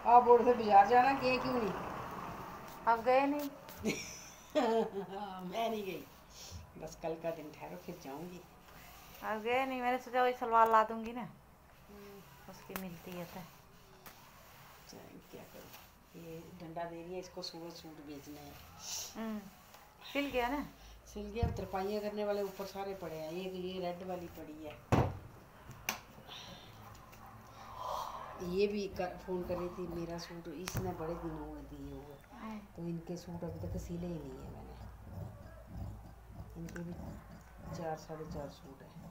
आप बोर्ड से बाजार जाना, गए क्यों नहीं? आप गए नहीं? मैं नहीं गई, बस कल का दिन ठहरो फिर जाऊंगी। आप गए नहीं, मैंने सोचा वही सलवार ला दूंगी ना, उसकी मिलती है तो। क्या करूँ, ये डंडा दे रही है इसको, सूरज सूट बेचना है। सिल गया ना? सिल गया, तरपाइयाँ करने वाले ऊपर सारे पड़े हैं, ये रेड वाली पड़ी है। ये भी फ़ोन कर रही थी, मेरा सूट इसने बड़े दिन हुए दिए हुए, तो इनके सूट अभी तक सिले ही नहीं है मैंने। इनके भी 4 साढ़े 4 सूट है।